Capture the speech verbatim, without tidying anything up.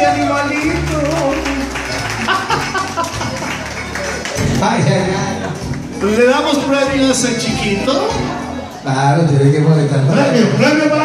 animalito! Ay, ay, ay. ¿Le damos premios al chiquito? Claro, tiene que molestar. Premio, premio